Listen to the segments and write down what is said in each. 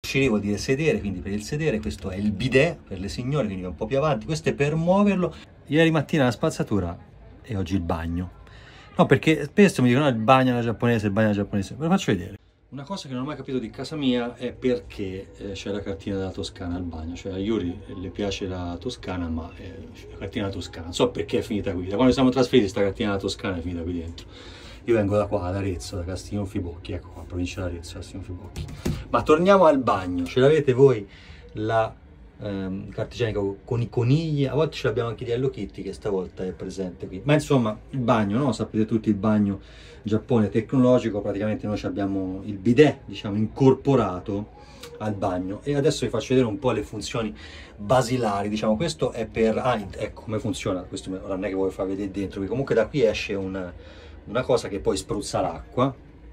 Uscire vuol dire sedere, quindi per il sedere. Questo è il bidet per le signore, quindi è un po' più avanti. Questo è per muoverlo. Ieri mattina la spazzatura e oggi il bagno. No, perché spesso mi dicono il bagno alla giapponese, il bagno alla giapponese. Ve lo faccio vedere. Una cosa che non ho mai capito di casa mia è perché c'è la cartina della Toscana al bagno. Cioè a Yuri le piace la Toscana, ma la cartina della Toscana. Non so perché è finita qui. Da quando siamo trasferiti sta cartina della Toscana è finita qui dentro. Io vengo da qua, da Arezzo, da Castiglione Ecco qua, provincia di Arezzo, Castiglione. Ma torniamo al bagno. Ce l'avete voi la carta igienica con i conigli? A volte ce l'abbiamo anche di Hello Kitty, che stavolta è presente qui. Ma insomma, il bagno, no? Sapete tutti, il bagno Giappone tecnologico. Praticamente noi abbiamo il bidet, diciamo, incorporato al bagno. E adesso vi faccio vedere un po' le funzioni basilari, diciamo. Questo è per... ecco come funziona. Questo non è che voglio far vedere dentro. Comunque da qui esce una cosa che poi spruzza l'acqua.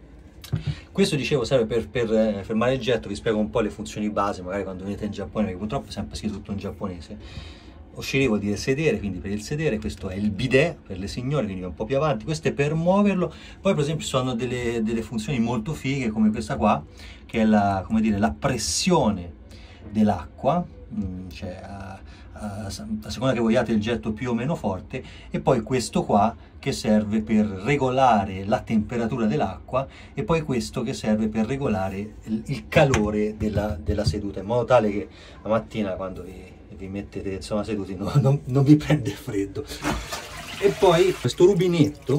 Questo, dicevo, serve per fermare il getto. Vi spiego un po' le funzioni base, magari quando venite in Giappone, perché purtroppo è sempre scritto tutto in giapponese. Uscire vuol dire sedere, quindi per il sedere. Questo è il bidet per le signore, quindi è un po' più avanti. Questo è per muoverlo. Poi per esempio ci sono delle funzioni molto fighe, come questa qua, che è la, come dire, la pressione dell'acqua, cioè a seconda che vogliate il getto più o meno forte. E poi questo qua che serve per regolare la temperatura dell'acqua, e poi questo che serve per regolare il calore della seduta, in modo tale che la mattina quando vi mettete insomma seduti non vi prende freddo. E poi questo rubinetto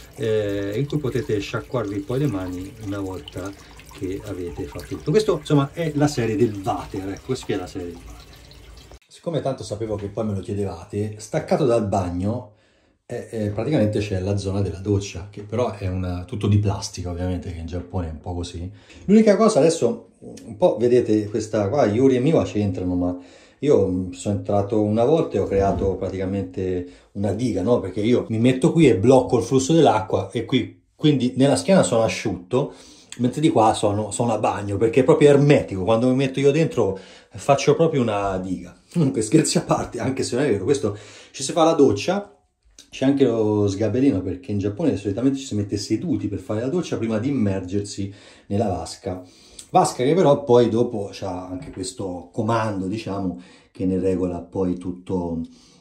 in cui potete sciacquarvi poi le mani una volta che avete fatto tutto. Questo insomma è la serie del water, ecco, questa è la serie del water. Siccome tanto sapevo che poi me lo chiedevate, staccato dal bagno praticamente c'è la zona della doccia, che però è tutto di plastica, ovviamente, che in Giappone è un po' così. L'unica cosa, adesso un po' vedete questa qua, Yuri e Miwa c'entrano, ma io sono entrato una volta e ho creato praticamente una diga, no? Perché io mi metto qui e blocco il flusso dell'acqua, e qui, quindi nella schiena sono asciutto, mentre di qua sono a bagno, perché è proprio ermetico. Quando mi metto io dentro faccio proprio una diga. Comunque, scherzi a parte, anche se non è vero, questo ci si fa la doccia. C'è anche lo sgabellino, perché in Giappone solitamente ci si mette seduti per fare la doccia prima di immergersi nella vasca. Vasca che però poi dopo c'ha anche questo comando, diciamo, che ne regola poi tutto,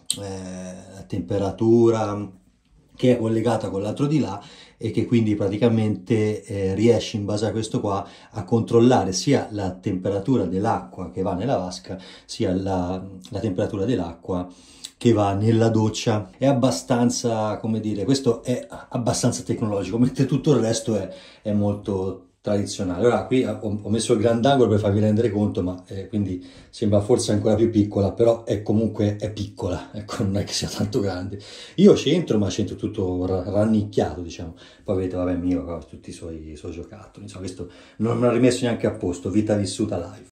la temperatura, che è collegata con l'altro di là, e che quindi praticamente riesce, in base a questo qua, a controllare sia la temperatura dell'acqua che va nella vasca, sia la temperatura dell'acqua che va nella doccia. È abbastanza, come dire, questo è abbastanza tecnologico, mentre tutto il resto è molto tradizionale. Ora qui ho messo il grandangolo per farvi rendere conto, ma quindi sembra forse ancora più piccola, però comunque è piccola, ecco, non è che sia tanto grande. Io c'entro, ma c'entro tutto rannicchiato, diciamo. Poi vedete, vabbè, mio, tutti i suoi giocattoli, insomma, questo non me l'ho rimesso neanche a posto, vita vissuta live.